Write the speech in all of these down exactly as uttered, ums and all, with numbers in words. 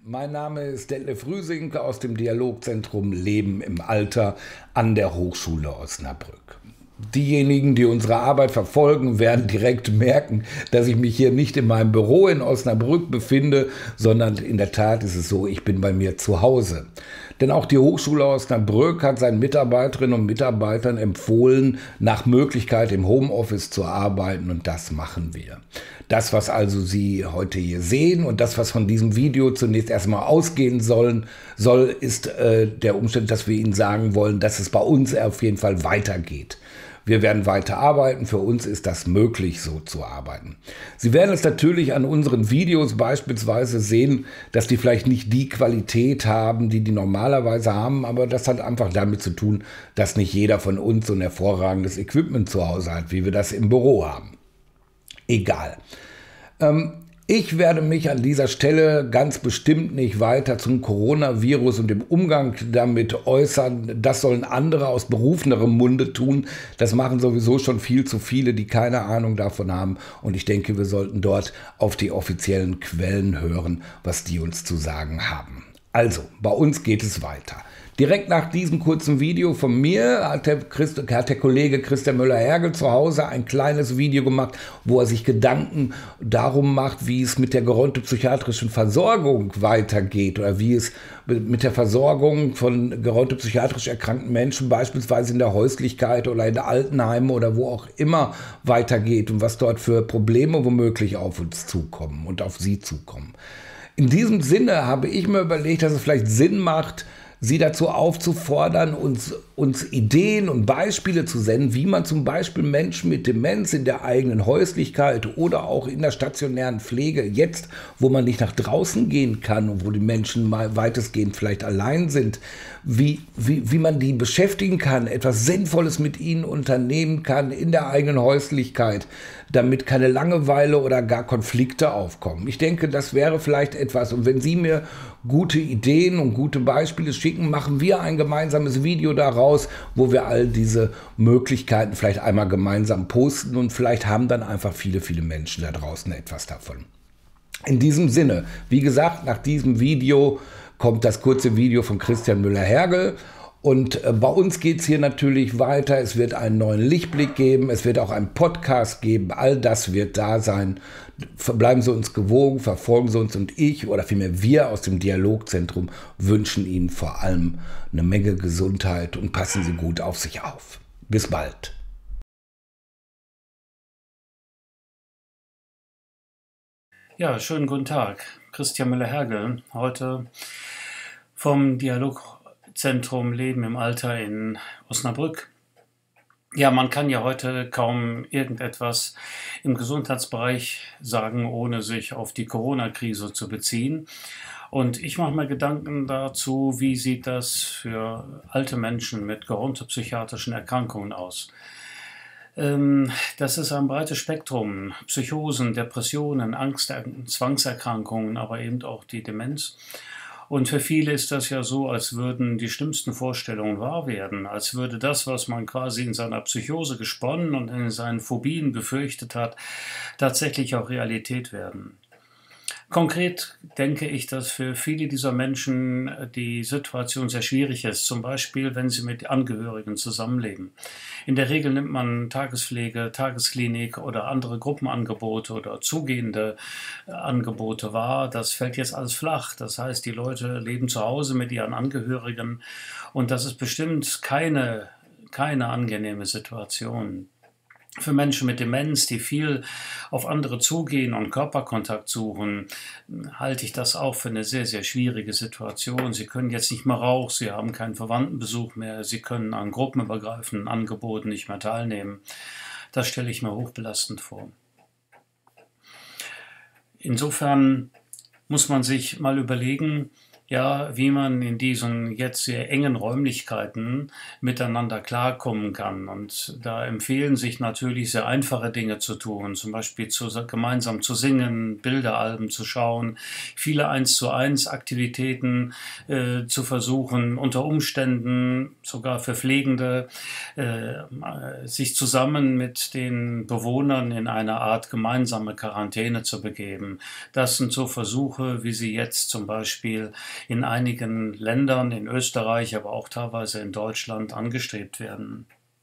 Mein Name ist Detlef Rüsing aus dem Dialogzentrum Leben im Alter an der Hochschule Osnabrück. Diejenigen, die unsere Arbeit verfolgen, werden direkt merken, dass ich mich hier nicht in meinem Büro in Osnabrück befinde, sondern in der Tat ist es so, ich bin bei mir zu Hause. Denn auch die Hochschule Osnabrück hat seinen Mitarbeiterinnen und Mitarbeitern empfohlen, nach Möglichkeit im Homeoffice zu arbeiten, und das machen wir. Das, was also Sie heute hier sehen und das, was von diesem Video zunächst erstmal ausgehen sollen, soll, ist äh, der Umstand, dass wir Ihnen sagen wollen, dass es bei uns auf jeden Fall weitergeht. Wir werden weiter arbeiten, für uns ist das möglich, so zu arbeiten. Sie werden es natürlich an unseren Videos beispielsweise sehen, dass die vielleicht nicht die Qualität haben, die die normalerweise haben, aber das hat einfach damit zu tun, dass nicht jeder von uns so ein hervorragendes Equipment zu Hause hat, wie wir das im Büro haben. Egal. Ähm, Ich werde mich an dieser Stelle ganz bestimmt nicht weiter zum Coronavirus und dem Umgang damit äußern. Das sollen andere aus berufenerem Munde tun. Das machen sowieso schon viel zu viele, die keine Ahnung davon haben. Und ich denke, wir sollten dort auf die offiziellen Quellen hören, was die uns zu sagen haben. Also, bei uns geht es weiter. Direkt nach diesem kurzen Video von mir hat der, Christ, hat der Kollege Christian Müller-Hergel zu Hause ein kleines Video gemacht, wo er sich Gedanken darum macht, wie es mit der gerontopsychiatrischen Versorgung weitergeht oder wie es mit der Versorgung von gerontopsychiatrisch erkrankten Menschen beispielsweise in der Häuslichkeit oder in der Altenheime oder wo auch immer weitergeht und was dort für Probleme womöglich auf uns zukommen und auf Sie zukommen. In diesem Sinne habe ich mir überlegt, dass es vielleicht Sinn macht, Sie dazu aufzufordern, uns, uns Ideen und Beispiele zu senden, wie man zum Beispiel Menschen mit Demenz in der eigenen Häuslichkeit oder auch in der stationären Pflege, jetzt, wo man nicht nach draußen gehen kann und wo die Menschen mal weitestgehend vielleicht allein sind, wie, wie, wie man die beschäftigen kann, etwas Sinnvolles mit ihnen unternehmen kann in der eigenen Häuslichkeit, damit keine Langeweile oder gar Konflikte aufkommen. Ich denke, das wäre vielleicht etwas, und wenn Sie mir gute Ideen und gute Beispiele schicken, machen wir ein gemeinsames Video daraus, wo wir all diese Möglichkeiten vielleicht einmal gemeinsam posten, und vielleicht haben dann einfach viele, viele Menschen da draußen etwas davon. In diesem Sinne, wie gesagt, nach diesem Video kommt das kurze Video von Christian Müller-Hergel. Und äh, bei uns geht es hier natürlich weiter. Es wird einen neuen Lichtblick geben. Es wird auch einen Podcast geben. All das wird da sein. Bleiben Sie uns gewogen, verfolgen Sie uns, und ich, oder vielmehr wir aus dem Dialogzentrum, wünschen Ihnen vor allem eine Menge Gesundheit und passen Sie gut auf sich auf. Bis bald. Ja, schönen guten Tag. Christian Müller-Hergel, heute vom Dialogzentrum Leben im Alter in Osnabrück. Ja, man kann ja heute kaum irgendetwas im Gesundheitsbereich sagen, ohne sich auf die Corona-Krise zu beziehen. Und ich mache mir Gedanken dazu, wie sieht das für alte Menschen mit gerontopsychiatrischen Erkrankungen aus. Das ist ein breites Spektrum: Psychosen, Depressionen, Angst, Zwangserkrankungen, aber eben auch die Demenz. Und für viele ist das ja so, als würden die schlimmsten Vorstellungen wahr werden, als würde das, was man quasi in seiner Psychose gesponnen und in seinen Phobien befürchtet hat, tatsächlich auch Realität werden. Konkret denke ich, dass für viele dieser Menschen die Situation sehr schwierig ist, zum Beispiel, wenn sie mit Angehörigen zusammenleben. In der Regel nimmt man Tagespflege, Tagesklinik oder andere Gruppenangebote oder zugehende Angebote wahr. Das fällt jetzt alles flach. Das heißt, die Leute leben zu Hause mit ihren Angehörigen, und das ist bestimmt keine, keine angenehme Situation. Für Menschen mit Demenz, die viel auf andere zugehen und Körperkontakt suchen, halte ich das auch für eine sehr, sehr schwierige Situation. Sie können jetzt nicht mehr raus, sie haben keinen Verwandtenbesuch mehr, sie können an gruppenübergreifenden Angeboten nicht mehr teilnehmen. Das stelle ich mir hochbelastend vor. Insofern muss man sich mal überlegen, ja, wie man in diesen jetzt sehr engen Räumlichkeiten miteinander klarkommen kann. Und da empfehlen sich natürlich sehr einfache Dinge zu tun, zum Beispiel zu, gemeinsam zu singen, Bilderalben zu schauen, viele eins zu eins Aktivitäten äh, zu versuchen, unter Umständen sogar für Pflegende, äh, sich zusammen mit den Bewohnern in eine Art gemeinsame Quarantäne zu begeben. Das sind so Versuche, wie sie jetzt zum Beispiel in einigen Ländern, in Österreich, aber auch teilweise in Deutschland angestrebt werden.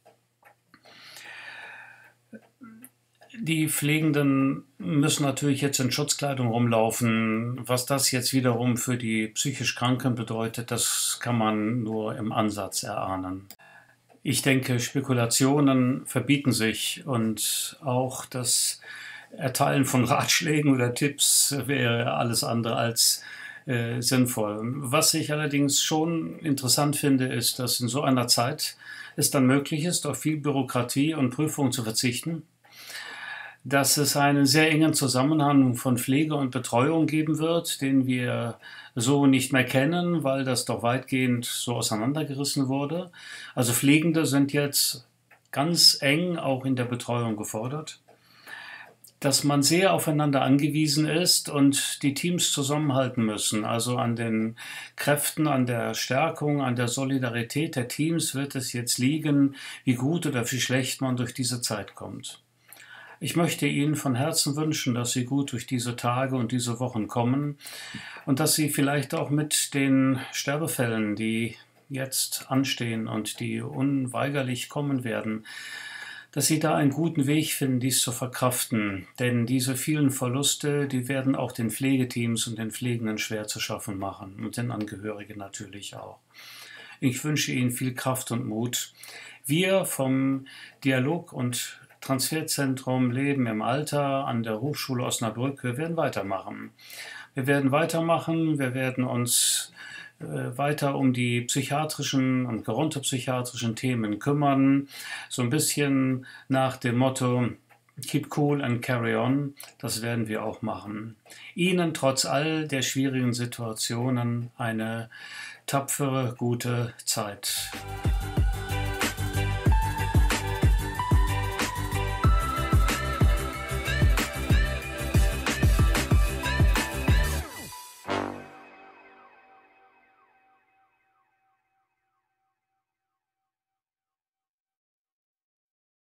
Die Pflegenden müssen natürlich jetzt in Schutzkleidung rumlaufen. Was das jetzt wiederum für die psychisch Kranken bedeutet, das kann man nur im Ansatz erahnen. Ich denke, Spekulationen verbieten sich und auch das Erteilen von Ratschlägen oder Tipps wäre alles andere als äh, sinnvoll. Was ich allerdings schon interessant finde, ist, dass in so einer Zeit es dann möglich ist, auf viel Bürokratie und Prüfung zu verzichten, dass es einen sehr engen Zusammenhang von Pflege und Betreuung geben wird, den wir so nicht mehr kennen, weil das doch weitgehend so auseinandergerissen wurde. Also Pflegende sind jetzt ganz eng auch in der Betreuung gefordert, dass man sehr aufeinander angewiesen ist und die Teams zusammenhalten müssen. Also an den Kräften, an der Stärkung, an der Solidarität der Teams wird es jetzt liegen, wie gut oder wie schlecht man durch diese Zeit kommt. Ich möchte Ihnen von Herzen wünschen, dass Sie gut durch diese Tage und diese Wochen kommen und dass Sie vielleicht auch mit den Sterbefällen, die jetzt anstehen und die unweigerlich kommen werden, dass Sie da einen guten Weg finden, dies zu verkraften. Denn diese vielen Verluste, die werden auch den Pflegeteams und den Pflegenden schwer zu schaffen machen und den Angehörigen natürlich auch. Ich wünsche Ihnen viel Kraft und Mut. Wir vom Dialog- und Transferzentrum Leben im Alter an der Hochschule Osnabrück, wir werden weitermachen. Wir werden weitermachen, wir werden uns äh, weiter um die psychiatrischen und gerontopsychiatrischen Themen kümmern. So ein bisschen nach dem Motto Keep cool and carry on, das werden wir auch machen. Ihnen trotz all der schwierigen Situationen eine tapfere, gute Zeit.